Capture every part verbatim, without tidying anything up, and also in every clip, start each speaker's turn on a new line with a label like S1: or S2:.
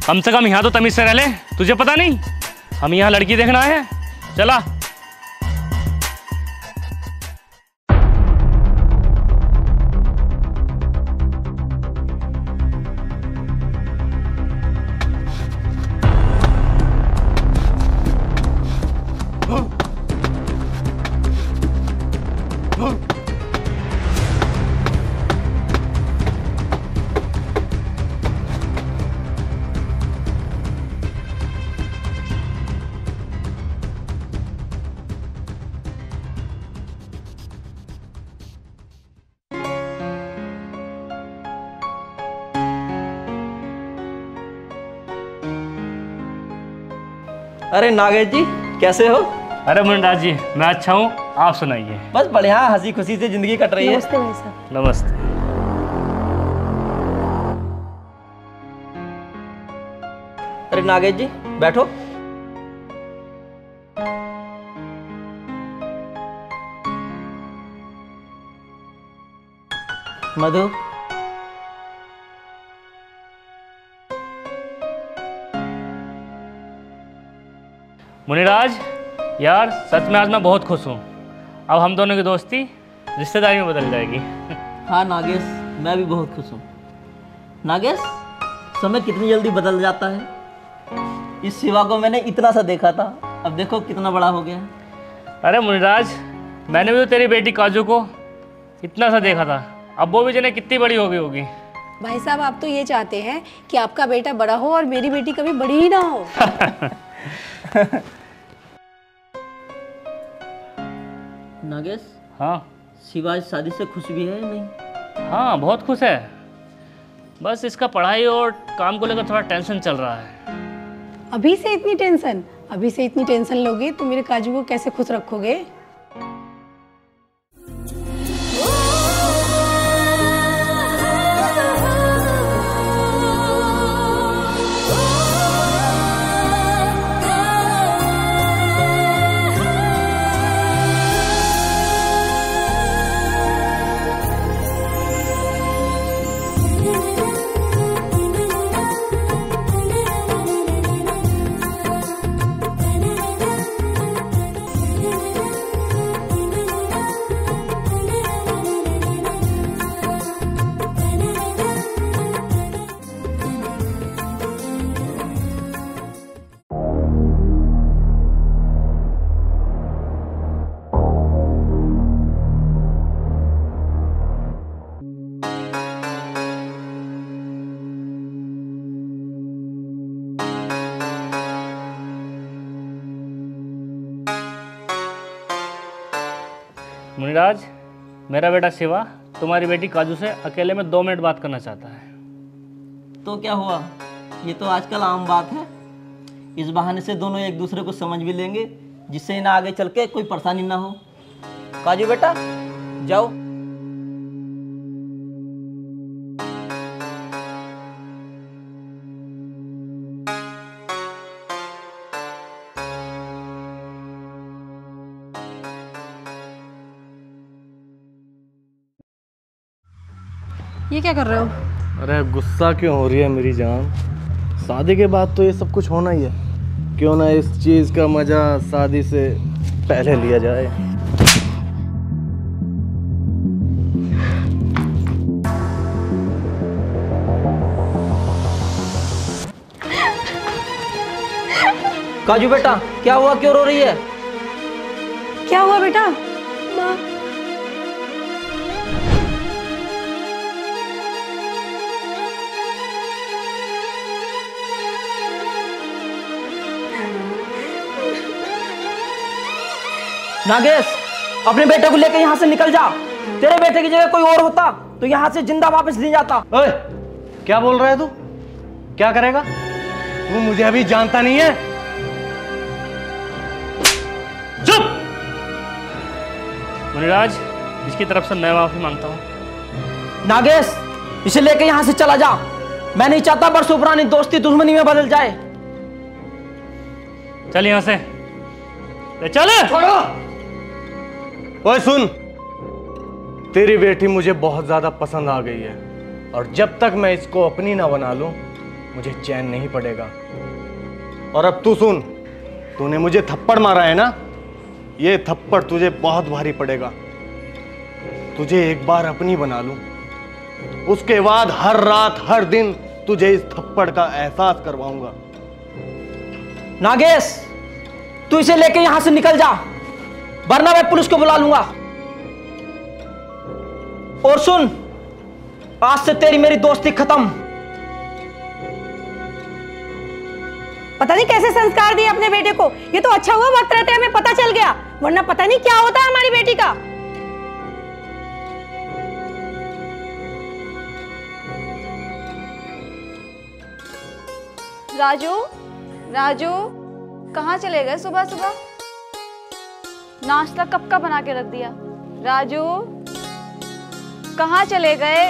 S1: कम से कम यहाँ तो तमीज से रह ले। तुझे पता नहीं हम यहाँ लड़की देखना आए हैं। चला।
S2: अरे नागेश जी कैसे हो?
S1: अरे मुनिराज जी मैं अच्छा हूँ, आप सुनाइए।
S2: बस बढ़िया, हंसी खुशी से जिंदगी कट रही है।
S3: नमस्ते भाई साहब।
S1: नमस्ते।
S2: अरे नागेश जी बैठो। मधु
S1: मुनिराज यार सच में आज मैं बहुत खुश हूँ। अब हम दोनों की दोस्ती रिश्तेदारी में बदल जाएगी।
S2: हाँ नागेश, मैं भी बहुत खुश हूँ। नागेश, समय कितनी जल्दी बदल जाता है। इस शिवा को मैंने इतना सा देखा था, अब देखो कितना बड़ा हो गया है।
S1: अरे मुनिराज मैंने भी तो तेरी बेटी काजू को इतना सा देखा था, अब वो भी जाने कितनी बड़ी हो गई होगी।
S3: भाई साहब आप तो ये चाहते हैं कि आपका बेटा बड़ा हो और मेरी बेटी कभी बड़ी ही ना हो।
S2: नागेश,
S1: हाँ
S2: शिवा इस शादी से खुश भी है या नहीं?
S1: हाँ बहुत खुश है, बस इसका पढ़ाई और काम को लेकर थोड़ा टेंशन चल रहा है।
S3: अभी से इतनी टेंशन अभी से इतनी टेंशन लोगे तो मेरे काजू को कैसे खुश रखोगे?
S1: मुनिराज मेरा बेटा शिवा तुम्हारी बेटी काजू से अकेले में दो मिनट बात करना चाहता है।
S2: तो क्या हुआ, ये तो आजकल आम बात है। इस बहाने से दोनों एक दूसरे को समझ भी लेंगे, जिससे इन्हें आगे चल के कोई परेशानी ना हो। काजू बेटा जाओ।
S3: ये क्या कर रहे हो?
S4: अरे गुस्सा क्यों हो रही है मेरी जान? शादी के बाद तो ये सब कुछ होना ही है, क्यों ना इस चीज़ का मजा शादी से पहले लिया जाए।
S2: काजू बेटा क्या हुआ, क्यों रो रही है?
S3: क्या हुआ बेटा? माँ
S2: नागेश अपने बेटे को लेकर यहाँ से निकल जा। तेरे बेटे की जगह कोई और होता तो यहाँ से जिंदा वापस नहीं जाता।
S4: ओए, क्या बोल रहा है तू? क्या करेगा तू? मुझे अभी जानता नहीं है।
S1: चुप। मुनिराज इसकी तरफ से मैं माफी मांगता हूँ।
S2: नागेश इसे लेकर यहाँ से चला जा। मैं नहीं चाहता बरसों पुरानी दोस्ती दुश्मनी में बदल जाए।
S1: चल यहाँ से चल।
S4: छोड़ो। ओए सुन, तेरी बेटी मुझे बहुत ज्यादा पसंद आ गई है और जब तक मैं इसको अपनी ना बना लूं मुझे चैन नहीं पड़ेगा। और अब तू सुन, तूने मुझे थप्पड़ मारा है ना, ये थप्पड़ तुझे बहुत भारी पड़ेगा। तुझे एक बार अपनी बना लूं, उसके बाद हर रात हर दिन तुझे इस थप्पड़ का एहसास करवाऊंगा।
S2: नागेश, तू इसे लेके यहां से निकल जा, वरना मैं पुलिस को बुला लूंगा। और सुन, आज से तेरी मेरी दोस्ती खत्म।
S3: पता नहीं कैसे संस्कार दिए अपने बेटे को। ये तो अच्छा हुआ वक्त रहते हमें पता चल गया, वरना पता नहीं क्या होता हमारी बेटी का।
S5: राजू, राजू, कहाँ चले गए सुबह सुबह? नाश्ता कब का बना के रख दिया? राजू, कहाँ चले गए?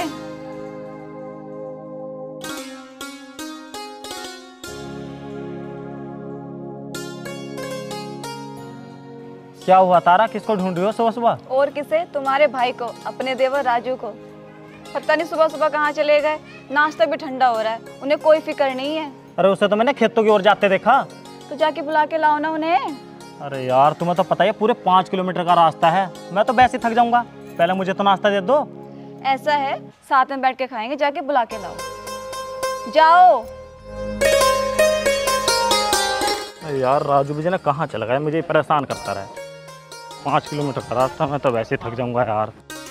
S1: क्या हुआ तारा, किसको ढूंढ रही हो सुबह सुबह?
S5: और किसे? तुम्हारे भाई को, अपने देवर राजू को। पता नहीं सुबह सुबह कहाँ चले गए। नाश्ता भी ठंडा हो रहा है, उन्हें कोई फिक्र नहीं है।
S1: अरे उसे तो मैंने खेतों की ओर जाते देखा।
S5: तो जाके बुला के लाओ ना उन्हें।
S1: अरे यार तुम्हें तो पता ही है पूरे पाँच किलोमीटर का रास्ता है, मैं तो वैसे ही थक जाऊंगा। पहले मुझे तो नाश्ता दे दो।
S5: ऐसा है, साथ में बैठ के खाएंगे, जाके बुला के लाओ। जाओ।
S1: अरे यार राजू भी ना कहाँ चला गया, मुझे परेशान करता रहा। पाँच किलोमीटर का रास्ता, मैं तो वैसे ही थक जाऊंगा यार।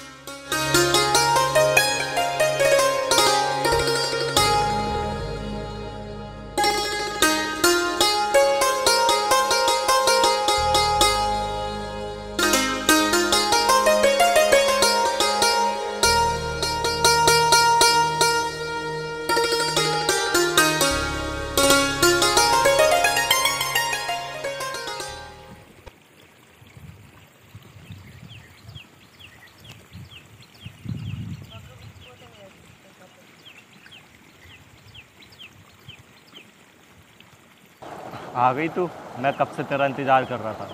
S1: आ गई तू, मैं कब से तेरा इंतजार कर रहा था।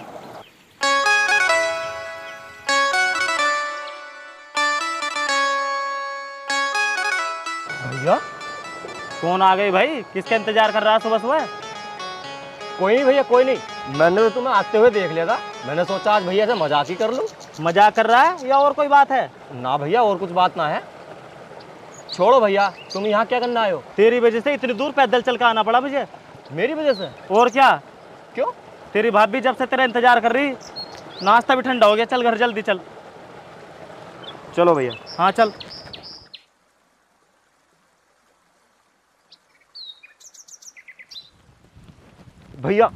S1: भैया कौन आ गई भाई, किसका इंतजार कर रहा है सुबह सुबह?
S4: कोई नहीं भैया, कोई नहीं। मैंने तो तुम्हें आते हुए देख लिया था, मैंने सोचा आज भैया से मजाक ही कर लूं।
S1: मजाक कर रहा है या और कोई बात है?
S4: ना भैया, और कुछ बात ना है। छोड़ो भैया, तुम यहाँ क्या करना आए हो?
S1: तेरी वजह से इतनी दूर पैदल चल कर आना पड़ा मुझे।
S4: मेरी वजह से?
S1: और क्या।
S4: क्यों?
S1: तेरी भाभी जब से तेरा इंतजार कर रही, नाश्ता भी ठंडा हो गया, चल घर जल्दी चल।
S4: चलो भैया।
S1: हाँ चल।
S4: भैया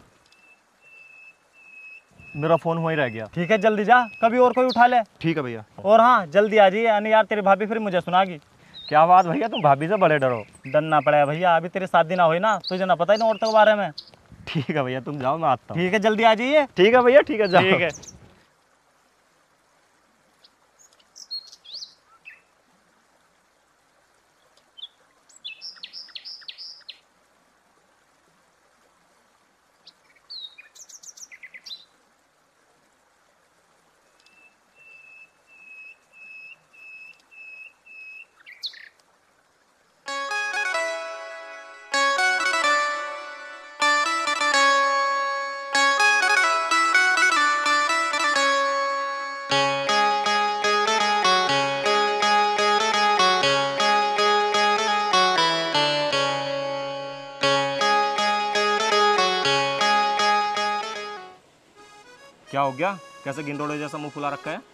S4: मेरा फोन वहीं रह गया।
S1: ठीक है जल्दी जा, कभी और कोई उठा ले।
S4: ठीक है भैया।
S1: और हाँ जल्दी आ जाइए, यानी यार तेरी भाभी फिर मुझे सुनागी।
S4: क्या बात भैया, तुम भाभी से बड़े डरो।
S1: डरना पड़ेगा भैया, अभी तेरी शादी ना हुई ना, तुझे ना पता ही ना औरतों के बारे में।
S4: ठीक है भैया, तुम जाओ, मैं आता हूँ।
S1: ठीक है जल्दी आ जाइए।
S4: ठीक है भैया, ठीक है, जाओ।
S1: ठीक है।
S4: क्या हो गया, कैसे गिंडोड़े जैसा मुंह फुला रखा है?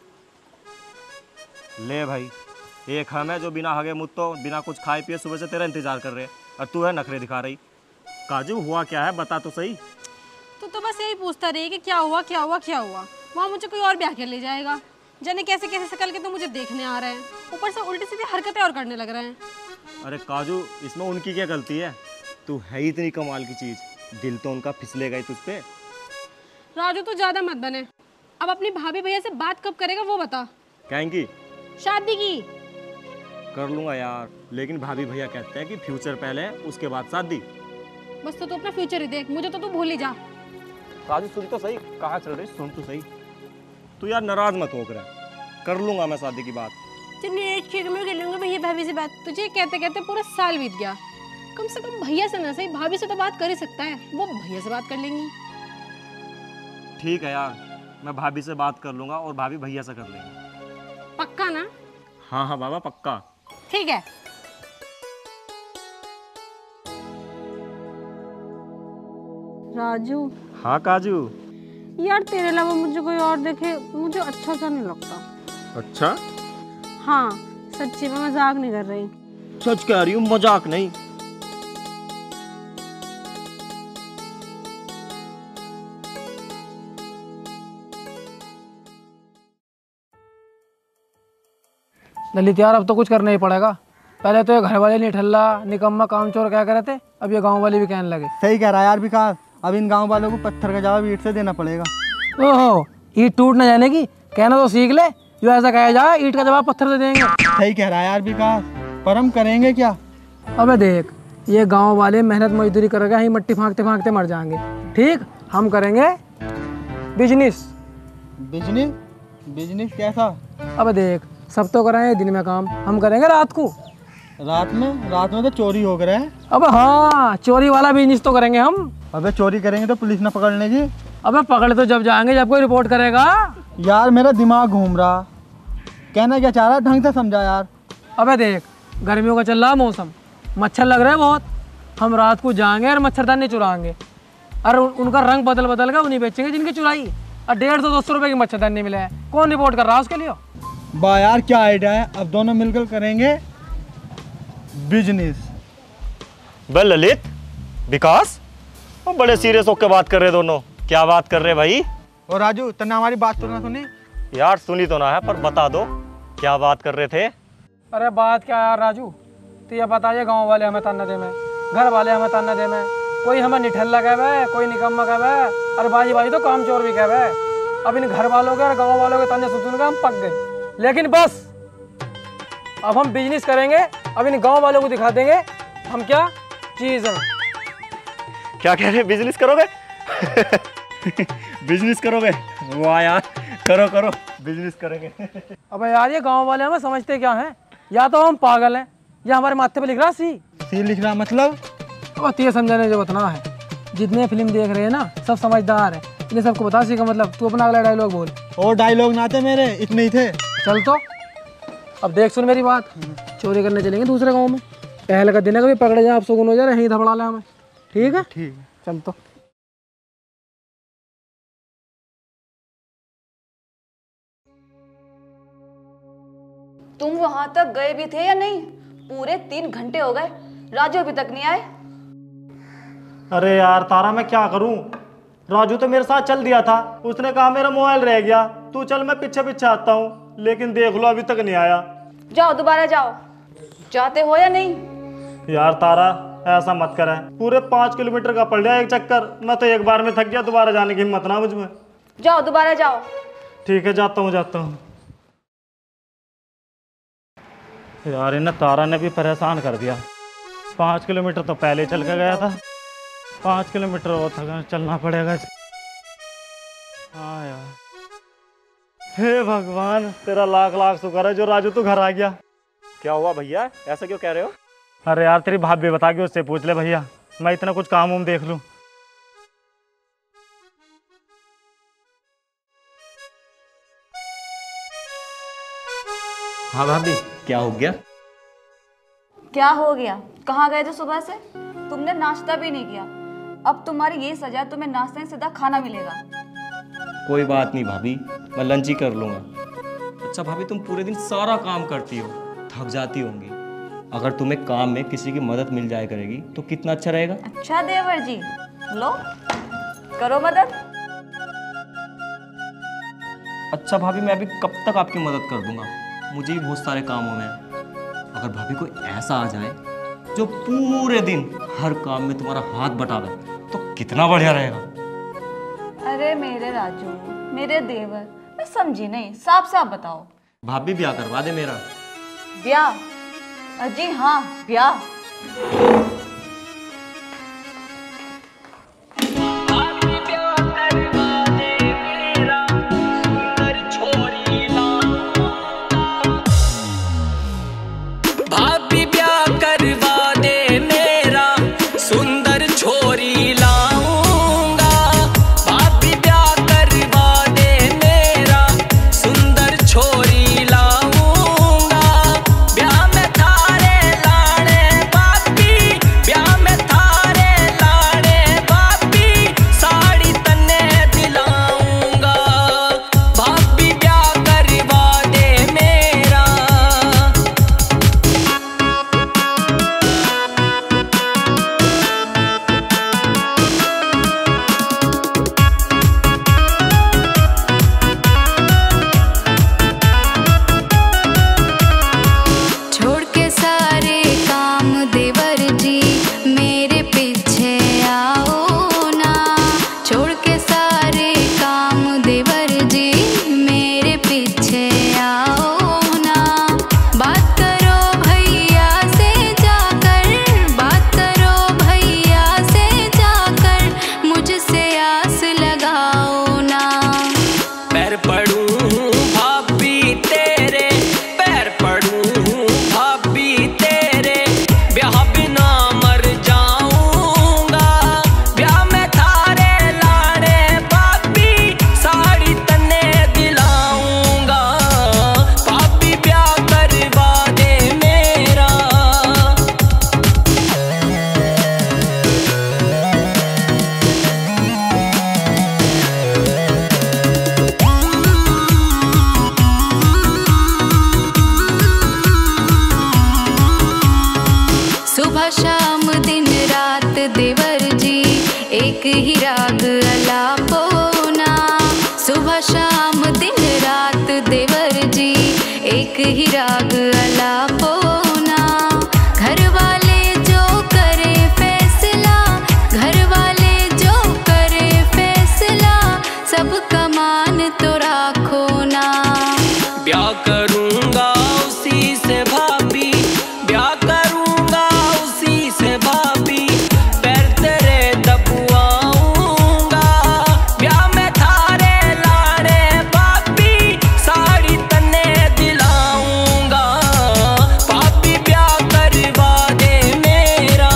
S4: ले भाई, एक हम है जो बिना हगे मुत्तो बिना कुछ खाए पिए सुबह से तेरा इंतजार कर रहे हैं, और तू है नखरे दिखा रही। काजू हुआ क्या है, बता तो सही।
S6: तो तो बस यही पूछता रही कि क्या हुआ क्या हुआ क्या हुआ। वहाँ मुझे कोई और ब्याह के ले जाएगा, जाने कैसे कैसे शकल के तो मुझे देखने आ रहे हैं, ऊपर से उल्टी सीधी हरकतें और करने लग रहे हैं।
S4: अरे काजू, इसमें उनकी क्या गलती है? तू है ही इतनी कमाल की चीज, दिल तो उनका फिसलेगा ही तुझ पे।
S6: राजू तो ज्यादा मत बने, अब अपनी भाभी भैया से बात कब करेगा वो बता।
S4: कहेंगी
S6: शादी की
S4: कर लूंगा यार, लेकिन भाभी भैया कहते हैं कि फ्यूचर पहले उसके बाद शादी।
S6: बस तो तू अपना फ्यूचर ही देख, मुझे तो तू भूल ही जा।
S4: काजू सुन तो सही, कहाँ चल रही, सुन तो सही। तू यार नाराज मत होकर, कर लूंगा मैं शादी की बात।
S6: चलिए ठीक है, मैं कर लूंगा भैया भाभी से बात। तुझे कहते कहते पूरा साल बीत गया, कम से कम भैया से ना सही भाभी से तो बात कर ही सकता है, वो भैया से बात कर लेंगी।
S7: ठीक है यार, मैं भाभी से बात कर लूंगा और भाभी भैया से कर लेंगे।
S6: पक्का ना?
S7: हाँ हाँ बाबा पक्का।
S6: ठीक है। राजू।
S7: हाँ काजू।
S6: यार तेरे अलावा मुझे कोई और देखे मुझे अच्छा सा नहीं लगता।
S7: अच्छा?
S6: हाँ सच्ची में मजाक नहीं कर रही।
S7: सच कह रही हूँ, मजाक नहीं।
S8: ललित यार अब तो कुछ करना ही पड़ेगा। पहले तो ये घर वाले निठल्ला निकम्मा कामचोर क्या करे थे, अब ये गांव वाले भी कहने लगे।
S9: सही कह रहा है यार विकास, अब इन गांव वालों को पत्थर का जवाब ईंट से देना पड़ेगा।
S8: ओहो, ईंट टूट न जाने की कहना तो सीख ले, जो ऐसा कहा जाए ईंट का जवाब पत्थर से देंगे।
S9: सही कह रहा है यार विकास, पर हम करेंगे क्या?
S8: अबे देख, ये गांव वाले मेहनत मजदूरी करेगा, ही मट्टी फांकते फांकते मर जाएंगे। ठीक, हम करेंगे बिजनेस।
S9: बिजनेस? बिजनेस कैसा?
S8: अबे देख, सब तो कराए दिन में काम, हम करेंगे रात को।
S9: रात में? रात में तो चोरी हो गए हैं।
S8: अबे हाँ, चोरी वाला बिजनेस तो करेंगे हम।
S9: अबे चोरी करेंगे तो पुलिस न पकड़ लेगी?
S8: अबे पकड़ तो जब जाएंगे जब कोई रिपोर्ट करेगा।
S9: यार मेरा दिमाग घूम रहा, कहना क्या चाह रहा है ढंग से समझा यार।
S8: अबे देख, गर्मियों का चल रहा मौसम, मच्छर लग रहे हैं बहुत, हम रात को जाएंगे और मच्छरदानी चुराएंगे, और उन, उनका रंग बदल बदल कर उन्हीं बेचेंगे जिनकी चुराई, और डेढ़ सौ दो सौ रुपये की मच्छरदानी मिले है। कौन रिपोर्ट कर रहा है उसके लिए?
S9: वाह यार क्या आइडिया है, अब दोनों मिलकर करेंगे बिजनेस।
S7: बे ललित, विकास, वो बड़े सीरियस होकर बात कर रहे दोनों। क्या बात कर रहे भाई?
S9: और राजू तन्ने हमारी बात तो ना सुनी?
S7: यार सुनी तो ना है, पर बता दो क्या बात कर रहे थे?
S8: अरे बात क्या यार राजू, तो ये बताइए, गांव वाले हमें ताना दे में, घर वाले हमें ताना दे में, कोई हमें निठल्ला कह है, कोई निकम्मा कह है, अरे बाजी बाजी तो काम चोर भी कह है। अब इन घर वालों के और गाँव वालों के ताने सुन कर हम पक गए, लेकिन बस अब हम बिजनेस करेंगे, अब इन गाँव वालों को दिखा देंगे हम क्या चीज़ है।
S7: क्या कह रहे, बिजनेस करोगे? बिजनेस करोगे? वाह यार, करो करो, बिजनेस करेंगे।
S8: अबे यार ये गांव वाले हमें समझते क्या हैं, या तो हम पागल हैं या हमारे माथे पे लिख रहा सी
S9: सी लिख रहा मतलब?
S8: अब ये समझाने जो बतना है, जितने फिल्म देख रहे हैं ना सब समझदार है, इन्हें सबको बता सी का मतलब। तू अपना अगला डायलॉग बोल।
S9: और डायलॉग ना थे मेरे, इतने ही थे।
S8: चल तो अब देख सुन मेरी बात, चोरी करने चलेंगे दूसरे गाँव में, पहले का दिन है कभी पकड़े जाए, अब सुगुन हो जाए, यहीं धबड़ा ले हमें। ठीक है?
S9: ठीक है,
S8: चल तो।
S5: तुम वहां तक गए भी थे या नहीं? पूरे तीन घंटे हो गए, राजू अभी तक नहीं आए।
S1: अरे यार तारा, मैं क्या करूं? राजू तो मेरे साथ चल दिया था, उसने कहा मेरा मोबाइल रह गया, तू चल मैं पीछे पीछे आता हूँ, लेकिन देख लो अभी तक नहीं आया।
S5: जाओ दोबारा जाओ, जाते हो या नहीं?
S1: यार तारा ऐसा मत कर, पूरे पाँच किलोमीटर का पड़ गया एक चक्कर, मैं तो एक बार में थक गया, दोबारा जाने की हिम्मत ना मुझ में।
S5: जाओ दोबारा जाओ।
S1: ठीक है, जाता हूँ जाता हूँ। यार इन्हें तारा ने भी परेशान कर दिया, पाँच किलोमीटर तो पहले चल के गया था, पाँच किलोमीटर और था चलना पड़ेगा। हाँ यार, हे भगवान तेरा लाख लाख शुक्र है जो राजू तू घर आ गया।
S7: क्या हुआ भैया, ऐसा क्यों कह रहे हो?
S1: अरे यार तेरी भाभी बता के उससे पूछ ले भैया, मैं इतना कुछ काम उम देख लूँ।
S7: हाँ भाभी, क्या हो गया?
S5: क्या हो गया? कहाँ गए थे सुबह से? तुमने नाश्ता भी नहीं किया, अब तुम्हारी ये सजा, तुम्हें नाश्ते में सीधा खाना मिलेगा।
S7: कोई बात नहीं भाभी, मैं लंच ही कर लूँगा। अच्छा भाभी, तुम पूरे दिन सारा काम करती हो, थक जाती होंगी, अगर तुम्हें काम में किसी की मदद मिल जाए करेगी तो कितना अच्छा रहेगा।
S5: अच्छा देवर जी, लो करो मदद।
S7: अच्छा भाभी, मैं अभी कब तक आपकी मदद कर दूंगा, मुझे भी बहुत सारे काम हो में। अगर भाभी कोई ऐसा आ जाए जो पूरे दिन हर काम में तुम्हारा हाथ बटावे तो कितना बढ़िया रहेगा।
S5: अरे मेरे राजू, मेरे देवर, मैं समझी नहीं, साफ साफ बताओ।
S7: भाभी ब्याह करवा दे मेरा।
S5: ब्याह? जी हाँ ब्याह।
S10: भाभी ब्याह करवा दे मेरा, सुबह शाम दिन रात देवर जी एक ही राग अलापो ना। सुबह शाम दिन रात देवर जी एक ही राग अलापो ना। घर वाले जो करे फैसला, घर वाले जो करे फैसला, सबका मान तो राखो ना।
S11: ब्याह करूंगा उसी से भाभी, ब्याह करूंगा उसी से भाभी, पैर तेरे दबुआऊंगा। ब्याह में थारे लारे भाभी, साड़ी तने दिलाऊंगा। भाभी ब्याह करवा दे मेरा।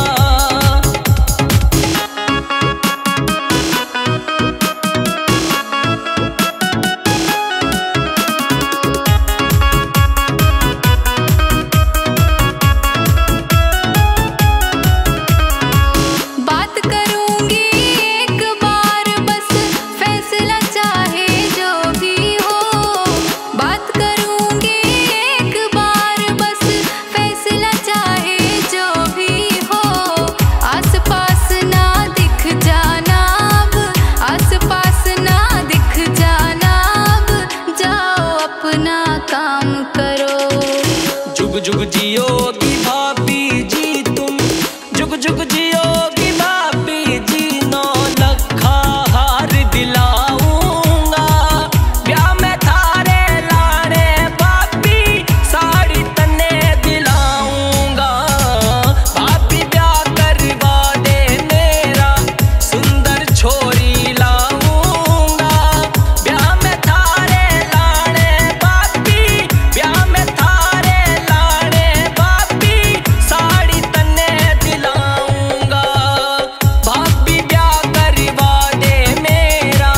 S10: बात करूंगी एक बार बस, फैसला चाहे जो भी हो। बात करूंगी एक बार बस, फैसला चाहे जो भी हो। आस पास ना दिख जाना अब, आस पास ना दिख जाना अब, जाओ अपना काम करो।
S11: जुग जुग जियोगी भाभी जी तुम, जुग जुग जियोगी भाभी जी। नौ लखा हार दिलाऊंगा। ब्याह में थारे लारे भाभी, साड़ी तने दिलाऊंगा। भाभी ब्याह करवा दे मेरा, सुंदर छोरी लाऊंगा। ब्याह में थारे लारे भाभी, ब्याह में थारे लारे भाभी, साड़ी तने दिलाऊंगा। भाभी ब्याह करवा दे मेरा।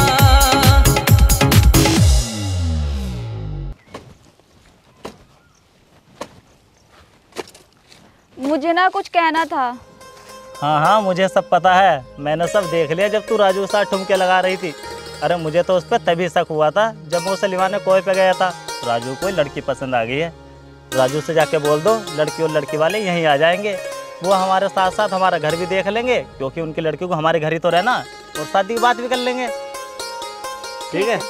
S5: मुझे ना कुछ कहना था।
S1: हाँ हाँ मुझे सब पता है, मैंने सब देख लिया जब तू राजू के साथ ठुमके लगा रही थी। अरे मुझे तो उस पर तभी शक हुआ था जब मैं उसे लिवाने कोई पे गया था। राजू को लड़की पसंद आ गई है। राजू से जाके बोल दो लड़की और लड़की वाले यहीं आ जाएंगे। वो हमारे साथ साथ हमारा घर भी देख लेंगे, क्योंकि उनकी लड़की को हमारे घर ही तो रहना, और शादी की बात भी कर लेंगे। ठीक है।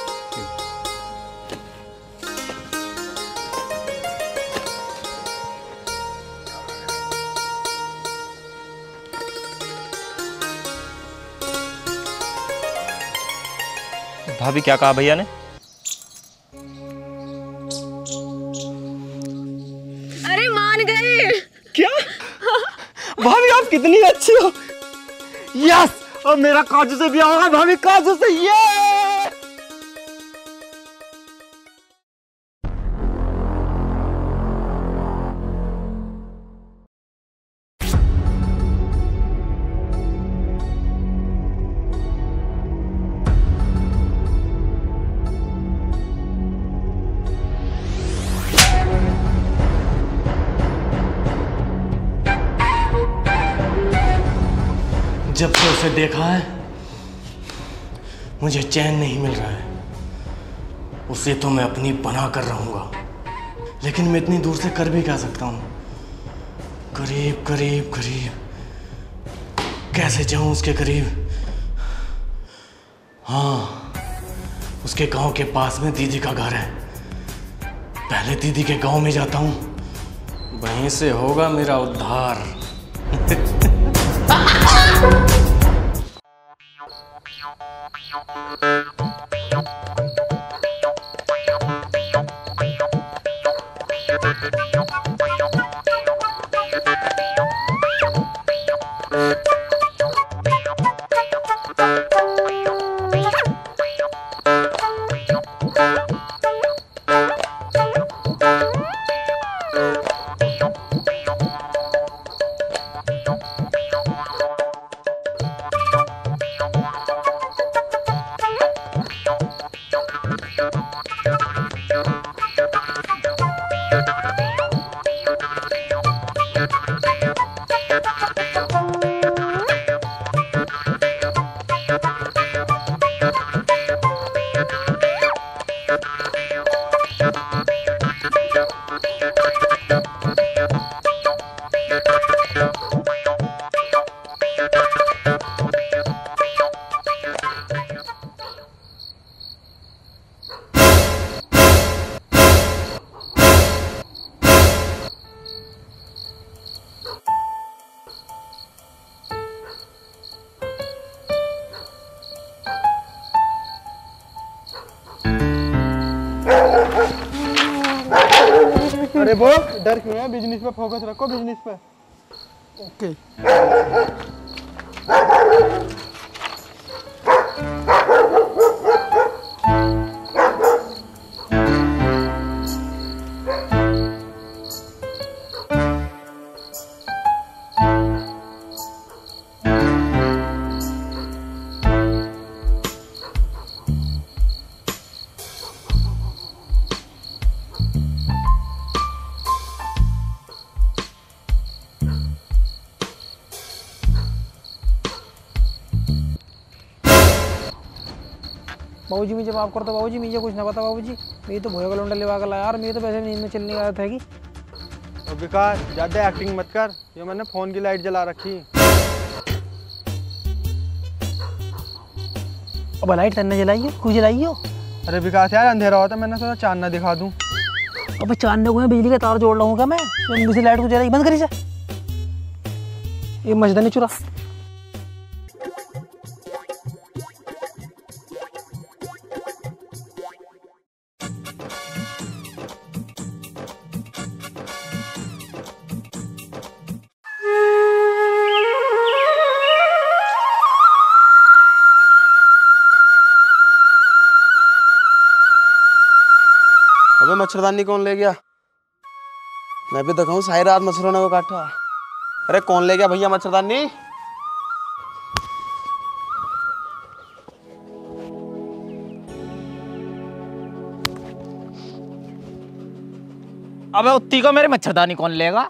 S7: भाभी क्या कहा भैया ने?
S3: अरे मान गए।
S1: क्या भाभी आप कितनी अच्छी हो। यस, और मेरा काजू से ब्याह होगा भाभी, काजू से। ये
S4: जब से उसे देखा है मुझे चैन नहीं मिल रहा है। उसे तो मैं अपनी बना कर रहूंगा, लेकिन मैं इतनी दूर से कर भी क्या सकता हूँ। करीब करीब करीब कैसे जाऊं उसके करीब। हाँ, उसके गांव के पास में दीदी का घर है। पहले दीदी के गांव में जाता हूँ, वहीं से होगा मेरा उद्धार।
S9: अरे वो डर क्यों है, बिजनेस पे फोकस रखो, बिजनेस पे। ओके।
S8: बाबूजी मुझे माफ कर दो बाबूजी, मुझे कुछ ना पता बाबूजी, मेरी तो भोया का लौंडा लेवा कर लाया यार, मेरी तो वैसे नींद में चलने आया था कि।
S9: और विकास ज्यादा एक्टिंग मत कर, ये मैंने फोन की लाइट जला रखी।
S8: अब लाइट तन्ने जलाई हो, क्यों जलाई हो?
S9: अरे विकास यार अंधेरा होता, मैंने सोचा चांद ना दिखा दूं।
S8: अब चांद को मैं बिजली का तार जोड़ लाऊंगा मैं, मुझे लाइट को जलाई बंद करी से। ये मजदानी चुरा।
S12: अबे मच्छरदानी कौन ले गया? मैं भी दिखाऊं सारी रात मच्छरों ने को काटा। अरे कौन ले गया भैया मच्छरदानी?
S2: अबे उत्ती को मेरी मच्छरदानी कौन लेगा?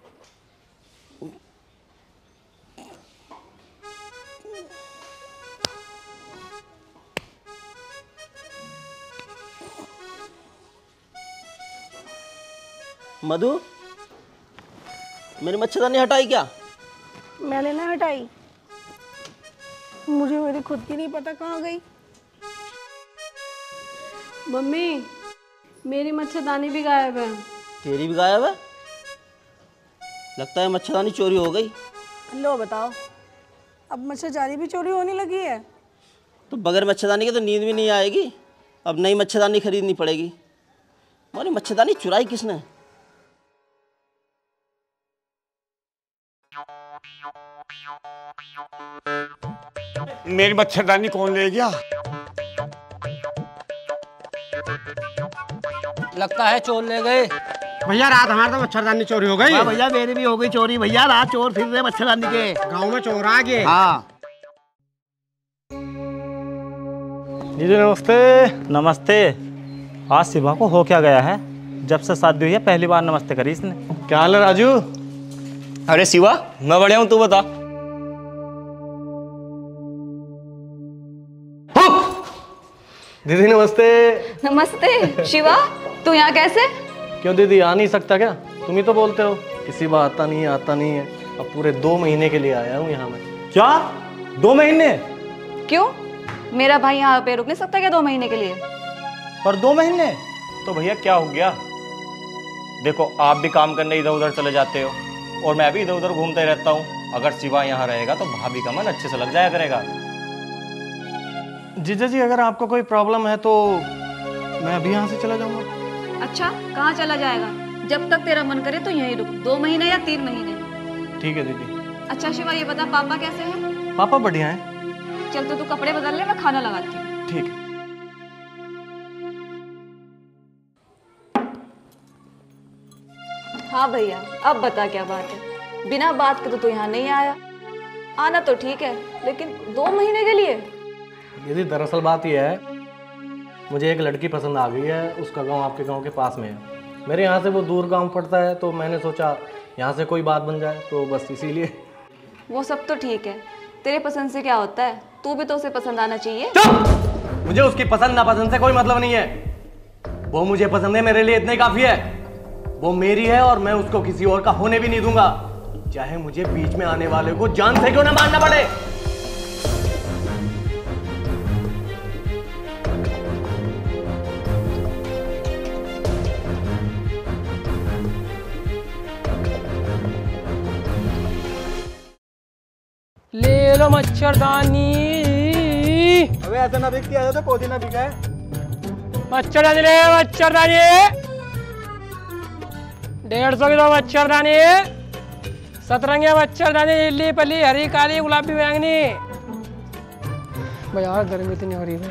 S2: मधु, मेरी मच्छरदानी हटाई क्या?
S3: मैंने ना हटाई, मुझे मेरी खुद की नहीं पता कहाँ गई।
S6: मम्मी मेरी मच्छरदानी भी गायब है।
S2: तेरी भी गायब है? लगता है मच्छरदानी चोरी हो गई।
S3: लो बताओ, अब मच्छरदानी भी चोरी होने लगी है।
S2: तो बगैर मच्छरदानी के तो नींद भी नहीं आएगी, अब नई मच्छरदानी खरीदनी पड़ेगी। हमारी मच्छरदानी चुराई किसने?
S13: मेरी मच्छरदानी कौन ले गया?
S2: लगता है चोर ले गए।
S9: भैया रात हमारे तो मच्छरदानी चोरी हो गई।
S2: भैया मेरी भी हो गई चोरी भैया, रात चोर फिर रहे मच्छरदानी के।
S9: गांव में चोर आ गए।
S2: हाँ।
S1: जी नमस्ते। नमस्ते। आज शिवा को हो क्या गया है? जब से शादी हुई है पहली बार नमस्ते करी इसने।
S4: क्या हाल है राजू?
S7: अरे शिवा मैं बढ़िया हूँ, तू बता।
S4: दीदी नमस्ते।
S5: नमस्ते। शिवा तू यहाँ कैसे?
S4: क्यों दीदी आ नहीं सकता क्या? तुम ही तो बोलते हो किसी बार आता नहीं है आता नहीं है। अब पूरे दो महीने के लिए आया हूँ यहाँ में।
S1: क्या दो महीने?
S5: क्यों, मेरा भाई यहाँ पे रुक नहीं सकता क्या दो महीने के लिए?
S1: पर दो महीने
S7: तो भैया क्या हो गया? देखो आप भी काम करने इधर उधर चले जाते हो और मैं भी इधर उधर घूमते रहता हूँ। अगर शिवा यहाँ रहेगा तो भाभी का मन अच्छे से लग जाया करेगा।
S4: जीजा जी अगर आपको कोई प्रॉब्लम है तो मैं अभी यहाँ से चला जाऊंगा।
S5: अच्छा कहाँ चला जाएगा? जब तक तेरा मन करे तो यहीं रुक, दो महीने या तीन महीने।
S4: ठीक है दीदी।
S5: अच्छा शिवा ये बता पापा कैसे हैं?
S4: पापा बढ़िया हैं।
S5: चल तो तू कपड़े बदल ले, मैं खाना लगाती हूँ।
S4: ठीक है।
S5: हाँ भैया अब बता क्या बात है? बिना बात के तो तू यहाँ नहीं आया। आना तो ठीक है लेकिन दो महीने के लिए?
S4: दीदी दरअसल बात यह है, मुझे एक लड़की पसंद आ गई है, उसका गांव आपके गांव के पास में है। मेरे यहाँ से वो दूर गांव पड़ता है तो मैंने सोचा यहाँ से कोई बात बन जाए, तो बस इसीलिए।
S5: वो सब तो ठीक है, तेरे पसंद से क्या होता है? तू भी तो उसे पसंद आना चाहिए।
S4: मुझे उसकी पसंद नापसंद से कोई मतलब नहीं है। वो मुझे पसंद है, मेरे लिए इतना ही काफी है। वो मेरी है और मैं उसको किसी और का होने भी नहीं दूंगा, चाहे मुझे बीच में आने वाले को जान से क्यों ना मारना पड़े।
S8: ले लो मच्छरदानी।
S9: अबे ऐसा ना बिकती है तो पौधी ना बिका है।
S8: मच्छरदानी ले, मच्छरदानी। डेढ़ सौ की दो मच्छरदानी, सतरंगिया मच्छरदानी, नीली पली, हरी, काली, गुलाबी, बैंगनी। भाई यार गर्मी इतनी हो रही है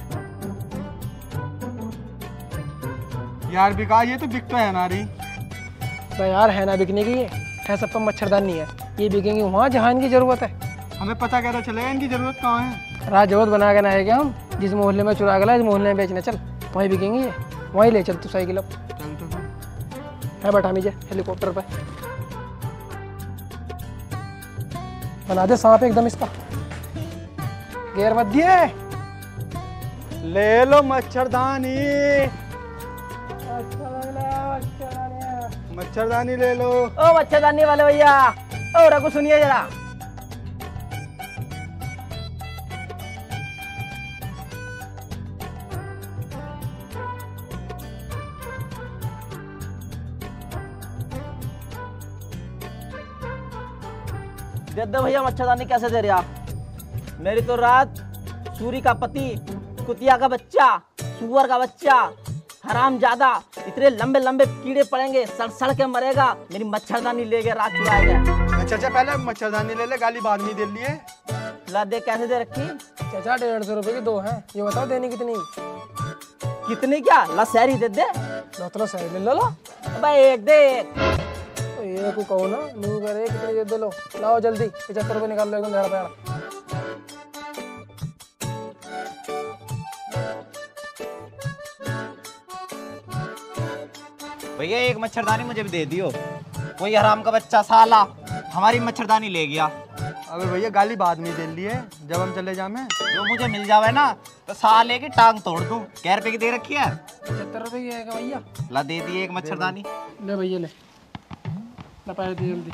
S9: यार विकास, ये तो बिक तो है ना रही।
S8: भाई यार है ना बिकने की, है सब पर मच्छरदानी है, ये बिकेंगी वहाँ जहाँ इनकी जरूरत है।
S9: हमें पता कैसे चलेगा इनकी जरूरत कहाँ है?
S8: रात जरूरत बना के ना है क्या हम, जिस मोहल्ले में चुरा गया इस मोहल्ले में बेचने चल, वहीं बिकेंगी ये, वहीं ले चल तू साइकिल अब। है बैठा नीचे हेलीकॉप्टर पे, बना दे सांप एकदम इसका, गेर मत दिए।
S9: ले लो मच्छरदानी, मच्छरदानी ले लो।
S2: ओ मच्छरदानी वाले भैया, ओ रघु सुनिए जरा। दे दो भैया मच्छरदानी, कैसे दे रहे आप? मेरी तो रात सूरी का पति, कुतिया का बच्चा, सुअर का बच्चा, हराम ज्यादा, इतने लंबे लंबे कीड़े पड़ेंगे, सड़ सड़ के मरेगा, मेरी मच्छरदानी ले गए, रात चुराएगा।
S9: अच्छा अच्छा पहले मच्छरदानी ले ले, गाली बाद में दे लिए।
S2: ला दे, कैसे दे रखी?
S8: चाचा डेढ़ सौ रुपए की दो हैं, ये बताओ देनी कितनी?
S2: कितनी क्या? ला शहरी दे दे।
S8: लो तो शहरी ले लो लो।
S2: भाई एक दे एक।
S8: तो ये को कहो ना, मुंह करे कितनी दे दो, लो लाओ जल्दी, पचहत्तर रुपए निकाल लो एकदम झड़ पैड़ा।
S14: भैया एक मच्छरदानी मुझे भी दे दियो, कोई हराम का बच्चा साला हमारी मच्छरदानी ले गया।
S9: अबे भैया गाली बाद में दे लिए, जब हम चले जामे।
S14: जो मुझे मिल जावे ना तो साले की टांग तोड़ दूं। कै रुपए की दे रखी है?
S8: पचहत्तर रुपए की है भैया।
S14: ला दे दिए एक मच्छरदानी।
S8: ले भैया ले, ला पैसे दे जल्दी।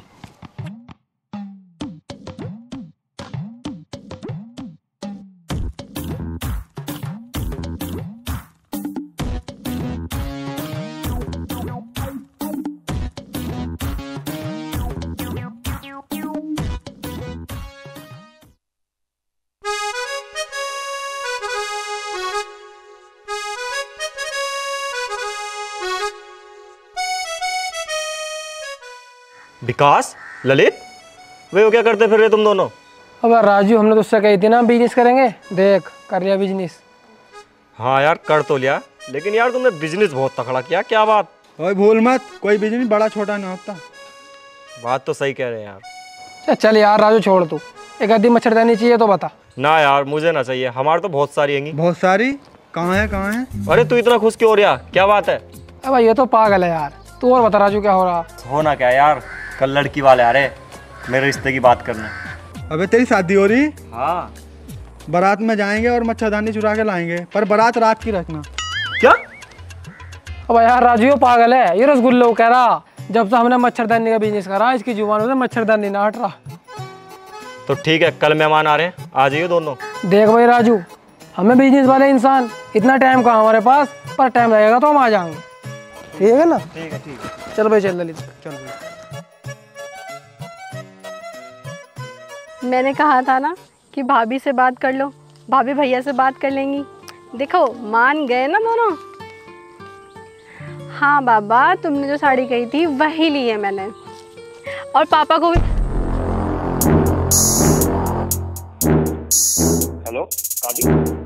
S7: विकास, ललित, वे वो क्या करते फिर रहे तुम दोनों?
S8: अब राजू हमने तो उससे कही थी ना बिजनेस करेंगे, देख कर लिया बिजनेस।
S7: हाँ यार कर तो लिया, लेकिन यार तुमने बिजनेस बहुत तगड़ा किया, क्या बात?
S9: ओए भूल मत, कोई बिजनेस बड़ा छोटा नहीं होता।
S7: बात तो सही कह रहे हैं यार।
S8: चल चल यार राजू छोड़ तू, एक आधी मच्छरदानी चाहिए तो बता।
S7: ना यार मुझे ना चाहिए, हमारे तो बहुत सारी हैंगी।
S9: बहुत सारी? कहाँ है कहाँ है?
S7: अरे तू इतना खुश क्यों हो रहा, क्या बात है?
S8: अब ये तो पागल है यार, तू और बता राजू क्या हो रहा?
S7: होना क्या यार, कल लड़की वाले आ रहे मेरे रिश्ते की बात करने।
S9: अबे तेरी शादी हो रही?
S7: हाँ।
S9: बारात में जाएंगे और मच्छरदानी चुरा के लाएंगे, पर बारात रात की रखना।
S7: क्या?
S8: अब यार राजू ये पागल है, ये रसगुल्लो कह रहा जब से हमने मच्छरदानी का बिजनेस करा इसकी जुबानों से मच्छरदानी ना हट रहा।
S7: तो ठीक है, कल मेहमान आ रहे हैं, आ जाइए दोनों।
S8: देख भाई राजू, हमें बिजनेस वाले इंसान, इतना टाइम कहाँ हमारे पास, पर टाइम लगेगा तो हम आ जाएंगे, ठीक है ना?
S9: ठीक है ठीक है,
S8: चल भाई चल ललित
S9: चल भाई।
S6: मैंने कहा था ना कि भाभी से बात कर लो, भाभी भैया से बात कर लेंगी। देखो मान गए ना दोनों। हाँ बाबा, तुमने जो साड़ी कही थी वही ली है मैंने, और पापा को भी।
S7: हेलो काजी,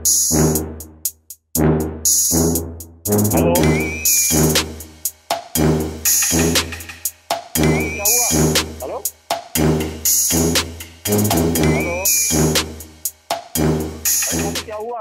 S7: हेलो, क्या हुआ? हेलो हेलो, अरे क्या हुआ?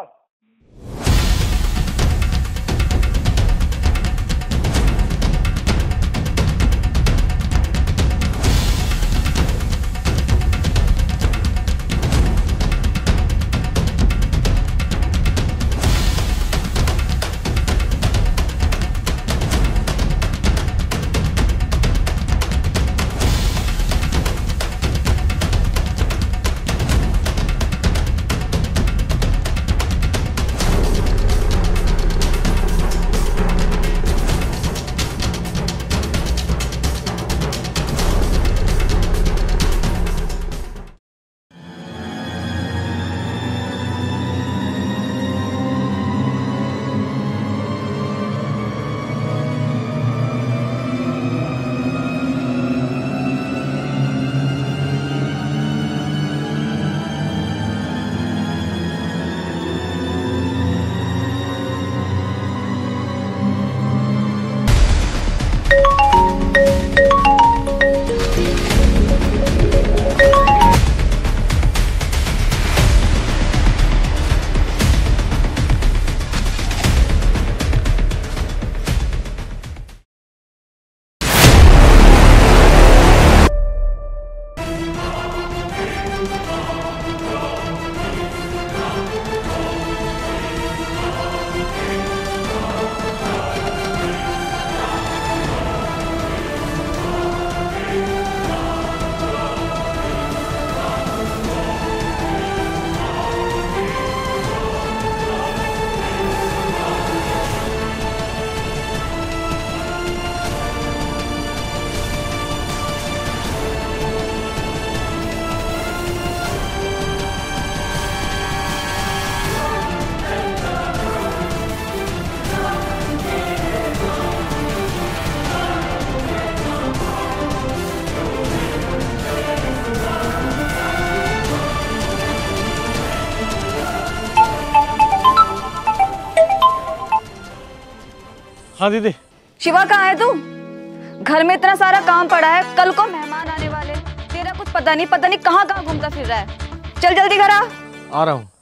S4: हाँ दीदी।
S5: शिवा कहाँ है तू? घर में इतना सारा काम पड़ा है, कल को मेहमान आने वाले, तेरा कुछ पता नहीं, पता नहीं कहाँ कहाँ घूमता फिर रहा है। चल जल्दी घर आ।
S4: आ रहा हूँ।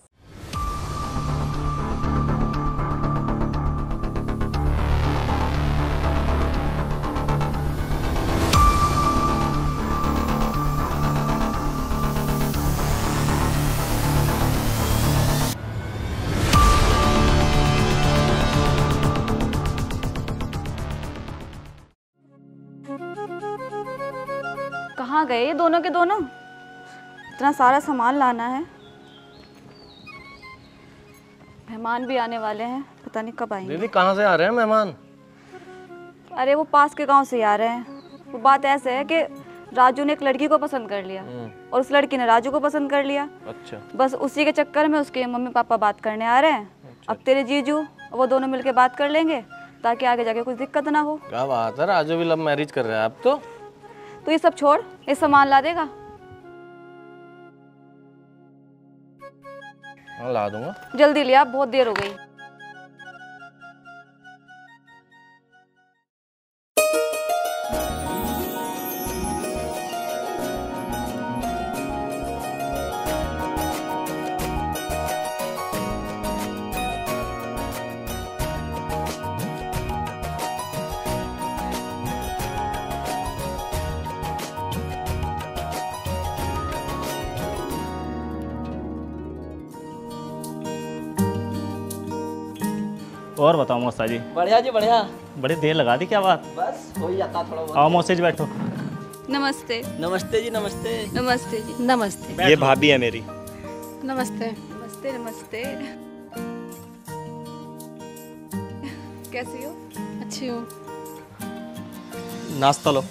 S5: कहाँ गए ये दोनों के दोनों? इतना सारा सामान लाना है, मेहमान भी आने वाले हैं, पता नहीं कब आएंगे।
S4: दीदी कहाँ से आ रहे हैं मेहमान?
S5: अरे वो पास के गांव से ही आ रहे हैं। वो बात ऐसे है कि राजू ने एक लड़की को पसंद कर लिया और उस लड़की ने राजू को पसंद कर लिया।
S4: अच्छा।
S5: बस उसी के चक्कर में उसके मम्मी पापा बात करने आ रहे हैं।
S4: अच्छा।
S5: अब तेरे जीजू वो दोनों मिलके बात कर लेंगे ताकि आगे जाके कुछ दिक्कत ना हो।
S4: क्या बात है, राजू भी लव मैरिज कर रहे हैं आप तो।
S5: तू ये सब छोड़, ये सामान ला देगा?
S4: हाँ ला दूंगा।
S5: जल्दी ले आ, बहुत देर हो गई।
S1: और बताओ मौसा जी।
S2: बढ़िया जी बढ़िया।
S1: बड़ी देर लगा दी, क्या बात?
S2: बस हो ही जाता थोड़ा बहुत।
S1: आओ मौसी जी बैठो।
S5: नमस्ते।
S2: नमस्ते जी नमस्ते।
S5: नमस्ते जी।
S6: नमस्ते।
S7: ये भाभी है मेरी।
S6: नमस्ते।
S5: नमस्ते नमस्ते। कैसी हो?
S6: अच्छी हूँ।
S7: नाश्ता लो।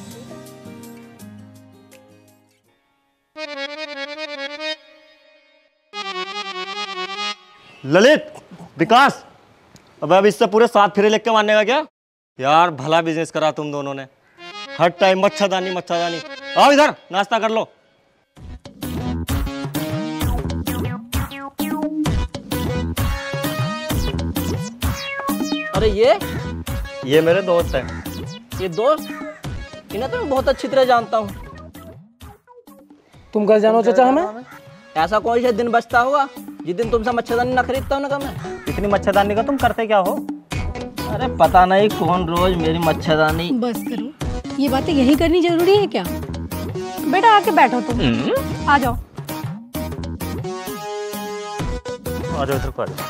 S7: ललित, विकास, अब अब इससे पूरे सात फेरे लेके मारने का क्या? यार भला बिजनेस करा तुम दोनों ने। हर टाइम मच्छरदानी मच्छरदानी। आओ इधर नाश्ता कर लो।
S2: अरे ये
S7: ये मेरे दोस्त है।
S2: ये दोस्त? इन्हें तो मैं बहुत अच्छी तरह जानता हूँ।
S8: तुम कैसे जानो चाचा हमें?
S2: ऐसा कौन सा दिन बचता होगा जिस दिन तुमसे मच्छरदानी ना खरीदता हूँ ना मैं।
S1: इतनी मच्छरदानी का तुम करते क्या हो?
S2: अरे पता नहीं कौन रोज मेरी मच्छरदानी।
S6: बस करो, ये बातें यही करनी जरूरी है क्या? बेटा आके बैठो तुम। आ जाओ।
S1: आ जाओ इधर को आ जाओ।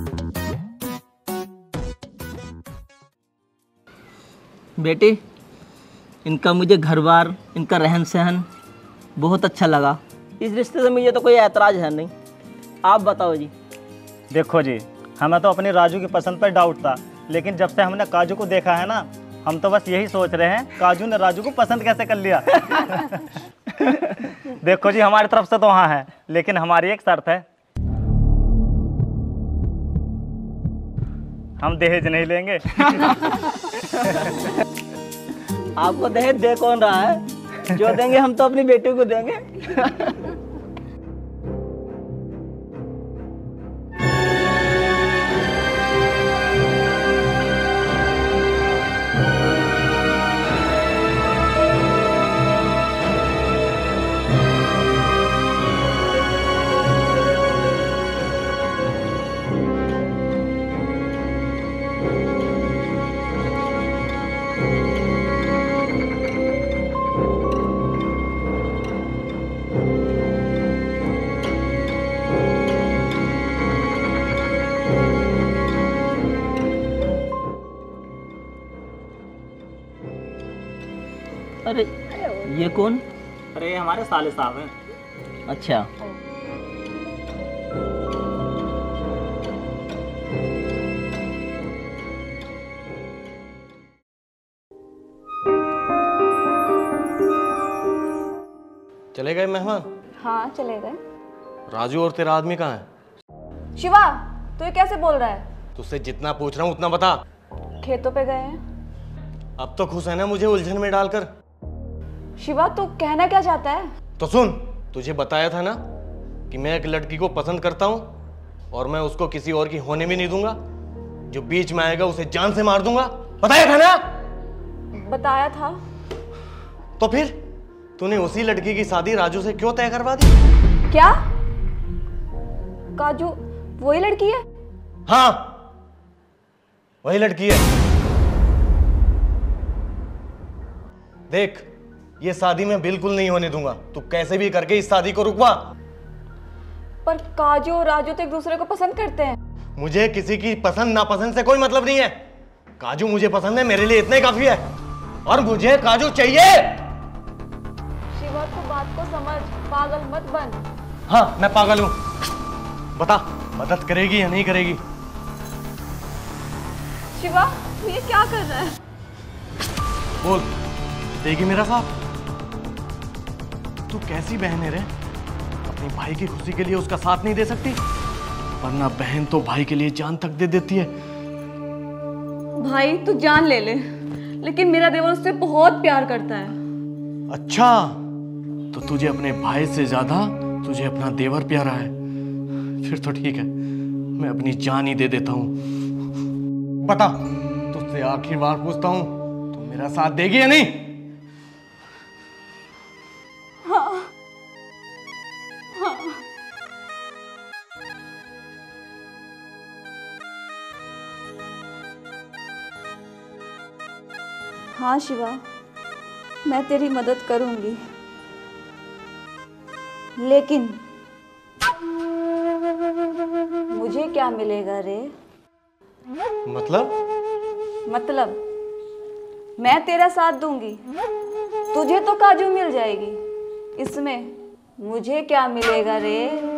S2: बेटी, इनका मुझे घर बार, इनका रहन सहन बहुत अच्छा लगा। इस रिश्ते से मुझे तो कोई ऐतराज है नहीं। आप बताओ जी।
S1: देखो जी, हमें तो अपनी राजू की पसंद पर डाउट था, लेकिन जब से हमने काजू को देखा है ना, हम तो बस यही सोच रहे हैं काजू ने राजू को पसंद कैसे कर लिया। देखो जी, हमारी तरफ से तो हाँ है, लेकिन हमारी एक शर्त है, हम दहेज नहीं लेंगे।
S2: आपको दहेज दे कौन रहा है? जो देंगे हम तो अपनी बेटी को देंगे। अरे ये कौन?
S1: अरे ये हमारे साले साहब हैं।
S2: अच्छा।
S4: चले गए मेहमान?
S5: हाँ चले गए।
S4: राजू और तेरा आदमी कहाँ है?
S5: शिवा, तू ये कैसे बोल रहा है?
S4: तुझसे जितना पूछ रहा हूँ उतना बता।
S5: खेतों पे गए हैं।
S4: अब तो खुश है ना मुझे उलझन में डालकर?
S5: शिवा, तू कहना क्या चाहता है?
S4: तो सुन, तुझे बताया था ना कि मैं एक लड़की को पसंद करता हूँ और मैं उसको किसी और की होने भी नहीं दूंगा। जो बीच में आएगा उसे जान से मार दूंगा। बताया था ना?
S5: बताया था।
S4: तो फिर तूने उसी लड़की की शादी राजू से क्यों तय करवा दी?
S5: क्या काजू वही लड़की है?
S4: हाँ, वही लड़की है। देख, ये शादी मैं बिल्कुल नहीं होने दूंगा। तू कैसे भी करके इस शादी को रुकवा।
S5: पर काजू और राजू तो एक दूसरे को पसंद करते हैं।
S4: मुझे किसी की पसंद नापसंद से कोई मतलब नहीं है। काजू मुझे पसंद है, मेरे लिए इतना ही काफी है। और मुझे काजू चाहिए।
S5: शिवा, तू बात को समझ, पागल मत बन।
S4: हाँ, मैं पागल हूं। बता, मदद करेगी या नहीं करेगी?
S5: शिवा, तू ये क्या कर रहा है?
S4: बोल, देगी मेरा साथ? तू कैसी बहन है रे? अपनी भाई की खुशी के लिए उसका साथ नहीं दे सकती? वरना बहन तो भाई के लिए जान तक दे देती है।
S5: भाई तू जान ले ले, लेकिन मेरा देवर उससे बहुत प्यार करता है।
S4: अच्छा, तो तुझे अपने भाई से ज्यादा तुझे अपना देवर प्यारा है। फिर तो ठीक है, मैं अपनी जान ही दे देता हूँ। बता, तुझसे आखिरी बार पूछता हूँ, तू मेरा साथ देगी या नहीं?
S5: हाँ, हाँ। हाँ शिवा, मैं तेरी मदद करूंगी, लेकिन मुझे क्या मिलेगा रे?
S4: मतलब?
S5: मतलब मैं तेरा साथ दूंगी, तुझे तो काजू मिल जाएगी, इसमें मुझे क्या मिलेगा रे?